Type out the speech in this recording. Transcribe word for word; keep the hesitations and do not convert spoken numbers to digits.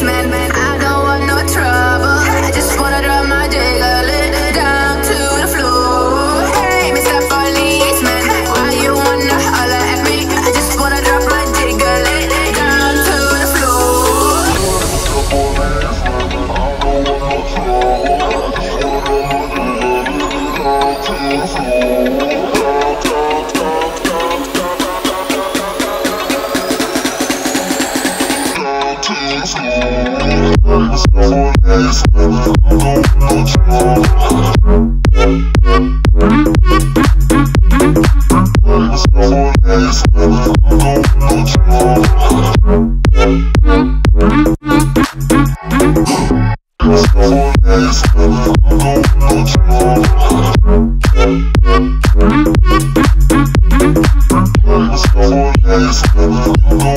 policeman. I don't want no trouble. I just wanna drop my jiggle it down to the floor. Hey, Mister Policeman, why you wanna holler at me? I just wanna drop my jiggle it down to the floor. Let's go.